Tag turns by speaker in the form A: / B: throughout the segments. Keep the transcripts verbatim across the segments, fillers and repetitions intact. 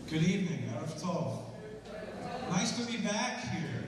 A: Good evening, Erev Tov. Nice to be back here.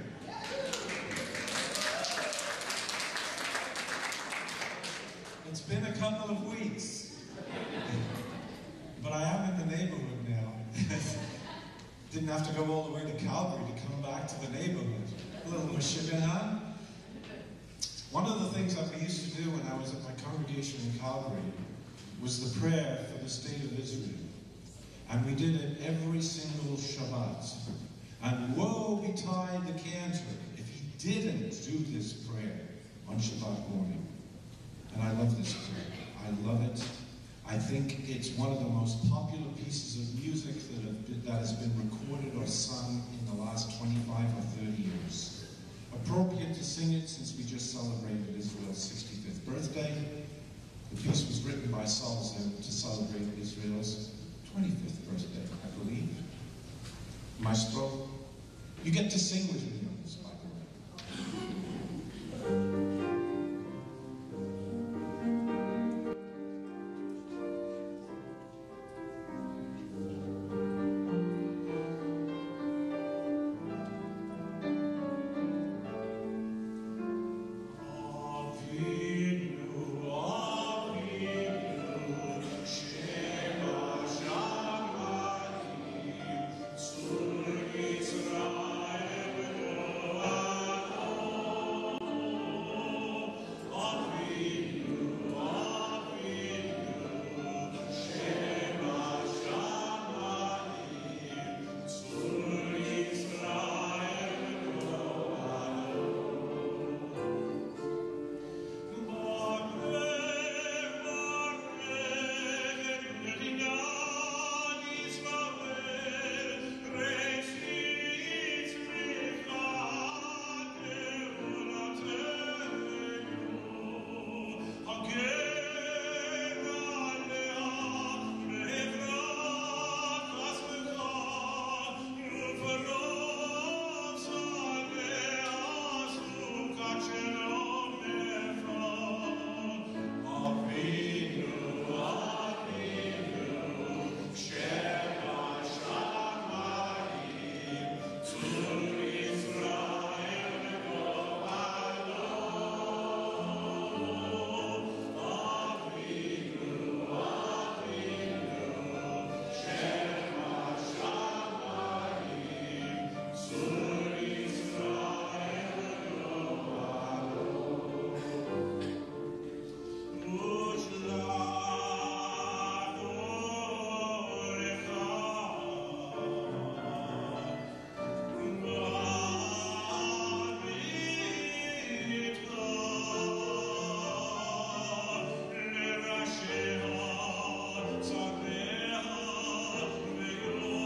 A: It's been a couple of weeks, but I am in the neighborhood now. Didn't have to go all the way to Calgary to come back to the neighborhood. A little Meshigahan. One of the things that we used to do when I was at my congregation in Calgary was the prayer for the state of Israel. And we did it every single Shabbat. And woe betide the cantor if he didn't do this prayer on Shabbat morning. And I love this prayer. I love it. I think it's one of the most popular pieces of music that, have been, that has been recorded or sung in the last twenty-five or thirty years. Appropriate to sing it since we just celebrated Israel's sixty-fifth birthday. The piece was written by Salzer to celebrate Israel's twenty-fifth birthday, I believe. Maestro, you get to sing with me on this, by the way.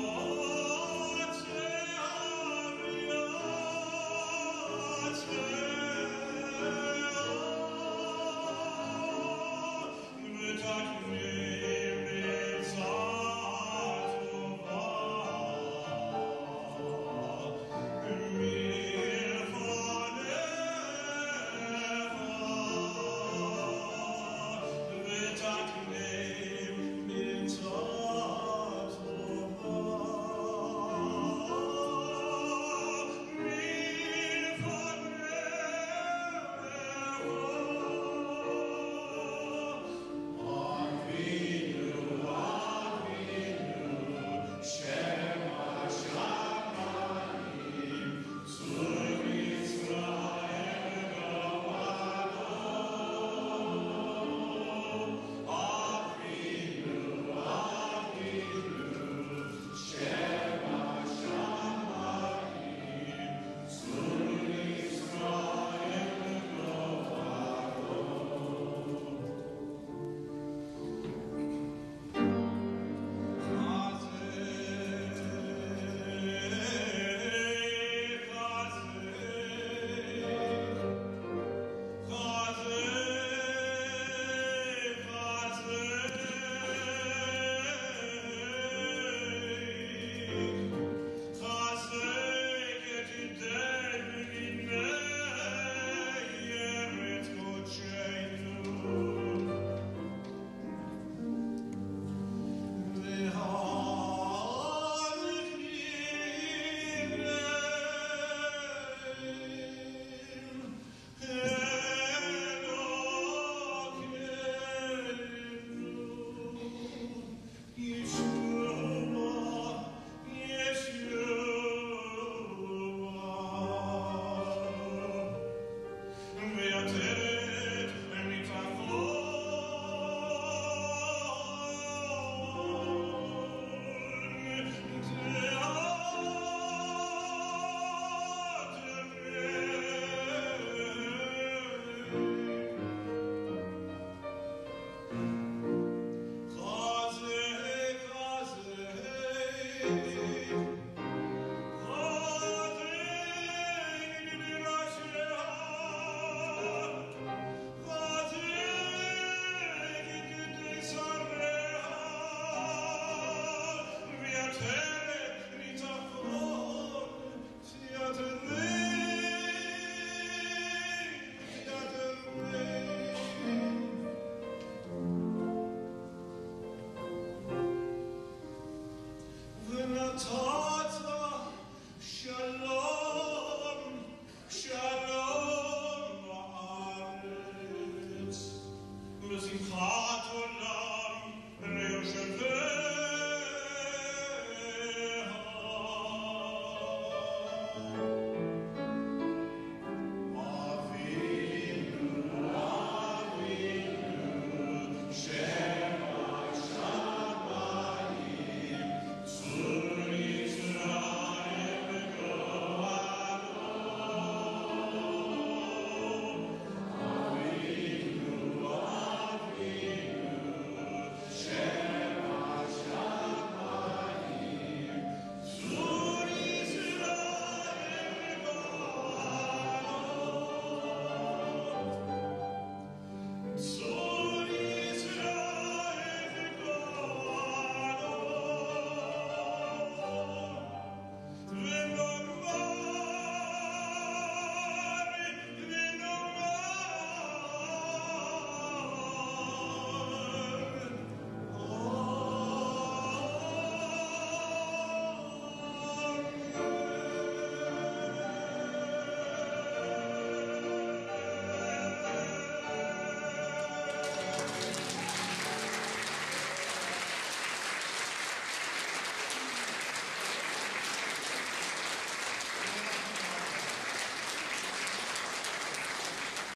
A: Let's go.